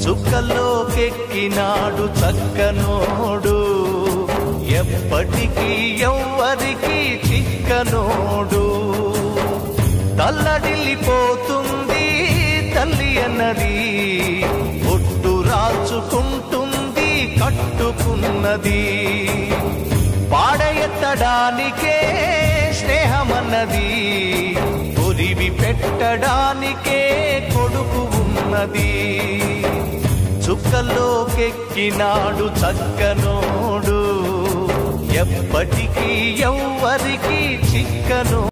చుక్కల్లోకెక్కినాడు చక్కనోడు, ఎప్పటికీ ఎవ్వరికి చిక్కనోడు. తల్లడిల్లిపోతుంది తల్లి అన్నది, ఒట్టు రాచుకుంటుంది కట్టుకున్నది. పాడెత్తడానికే స్నేహమన్నది, పొరివి పెట్టడానికే కొడుకు ఉన్నది. చుక్కల్లోకెక్కినాడు చక్కనోడు, ఎప్పటికీ ఎవ్వరికి చిక్కనోడు.